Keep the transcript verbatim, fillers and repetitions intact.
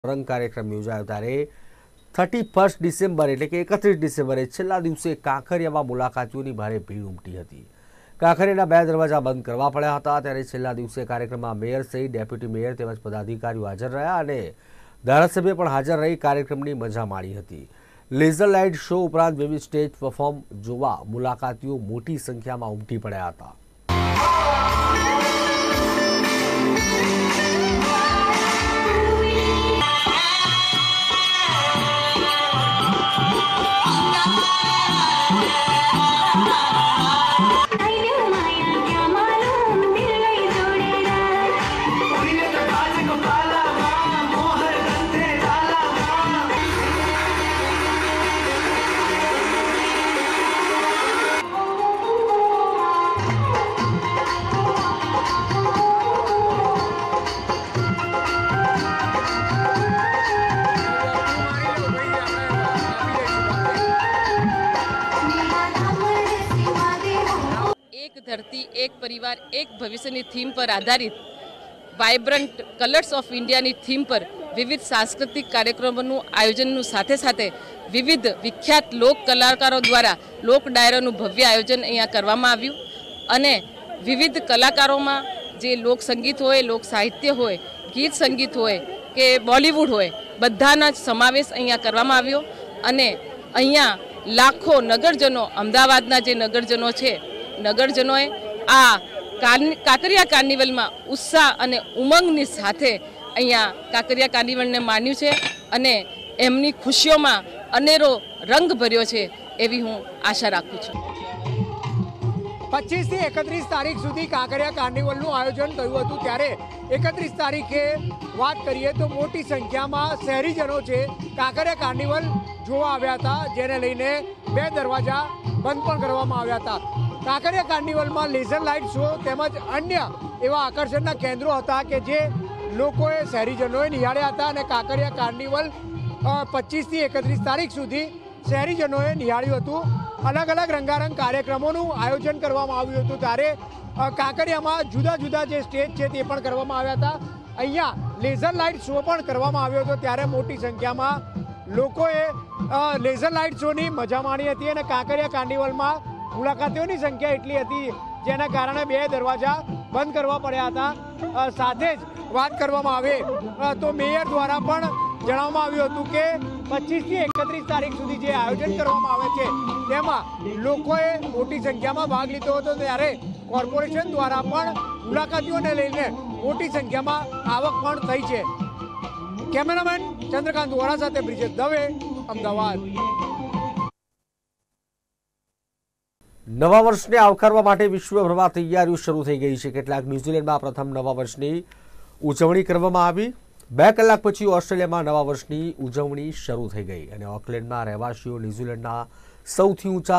रंग कार्यक्रम योजायो त्यारे थर्टी फर्स्ट डिसेम्बर एटले के एकत्रीस डिसेम्बरे छेल्ला दिवसे कांकरियामां मुलाकातीओनी भारे भीड़ उमटी हती। कांकरियाना बे दरवाजा बंद करवा पड्या हता त्यारे छेल्ला दिवसे कार्यक्रममां मेयर सहित डेप्यूटी मेयर तेमज पदाधिकारीओ हाजर रह्या अने धारासभ्य पण हाजर रही कार्यक्रमनी मजा माणी हती। लेजर लाइट शो उपरांत विविध स्टेज परफॉर्म जोवा मुलाकातीओ मोटी संख्यामां उमटी पड्या हता। एक धरती एक परिवार एक भविष्य थीम पर आधारित vibrant colours of India theme पर विविध सांस्कृतिक कार्यक्रमों आयोजन साथे साथे विविध विख्यात लोक कलाकारों द्वारा लोक डायरानु भव्य आयोजन अहींया करवामां आव्युं अने विविध कलाकारों में जे लोक संगीत होय लोक साहित्य होय गीत संगीत होय के बॉलीवूड होय बधाना समावेश अहींया करवामां आव्यो अने अहींया लाखों नगरजनों अमदावादना जे नगरजनों छे नगरजनोए आ काकरिया कार्निवल में उत्साह अने उमंगनी साथे अहींया काकरिया कार्निवल ने माण्यु छे अने एमनी खुशीओं में अनेरो रंग भर्यो छे एवी हूँ आशा राखुं छुं। पच्चीस થી એકત્રીસ તારીખ સુધી કાંકરિયા કાર્નિવલનું આયોજન થયું હતું ત્યારે એકત્રીસ તારીખે વાત કરીએ તો મોટી સંખ્યામાં શહેરીજનો છે કાંકરિયા કાર્નિવલ જોવા આવ્યા હતા જેને લઈને બે દરવાજા બંધ પણ કરવામાં આવ્યા હતા। કાંકરિયા કાર્નિવલમાં લેઝર લાઇટ શો તેમજ અન્ય એવા આકર્ષણના કેન્દ્રો હતા કે જે લોકોએ શહેરીજનોએ નિહાળ્યા હતા અને કાંકરિયા કાર્નિવલ પચીસ થી એકત્રીસ તારીખ સુધી શહેરીજનોએ નિહાળ્યું હતું। अलग अलग रंगारंग कार्यक्रमों आयोजन करवामां आव्युं हतुं त्यारे कांकरियामां जुदा जुदा जे स्टेज छे ते पण करवामां आव्या हता। अहींया लेजर लाइट शो पण करवामां आव्यो हतो त्यारे मोटी संख्यामां लोकोए लेजर लाइट शोनी मजा माणी हती अने कांकरिया कार्निवलमां मुलाकातीओनी संख्या एटली हती जेना कारणे बे दरवाजा बंद करवा पड्या हता। साथे ज वात करवामां आवे तो मेयर द्वारा पण जणाववामां आव्युं हतुं के पच्चीस થી એકત્રીસ તારીખ સુધી જે આયોજન કરવામાં આવે છે તેમાં લોકોએ મોટી સંખ્યામાં ભાગ લીધો હતો ત્યારે કોર્પોરેશન દ્વારા પણ મુલાકાતીઓને લઈને મોટી સંખ્યામાં આવક પણ થઈ છે। કેમેરામેન ચંદ્રકાંત વોરા સાથે બ્રિજેશ દવે, અમદાવાદ। નવા વર્ષને આવકારવા માટે વિશ્વભરમાં તૈયારીઓ શરૂ થઈ ગઈ છે। કેટલાક ન્યુઝીલેન્ડમાં પ્રથમ નવા વર્ષની ઉજવણી કરવામાં આવી। બે કલાક પછી ઓસ્ટ્રેલિયામાં નવા વર્ષની ઉજવણી શરૂ થઈ ગઈ અને ઓકલેન્ડમાં રહેવાસીઓ ન્યુઝીલેન્ડના સૌથી ઊંચા